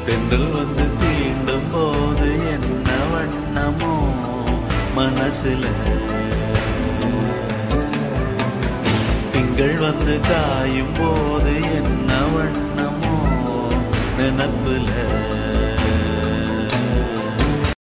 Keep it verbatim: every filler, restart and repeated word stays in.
தென்றல் வந்து தீண்டும் போது என்ன வண்ணமோ மனசுல, திங்கள் வந்து காயும் போது என்ன வண்ணமோ நினப்புல.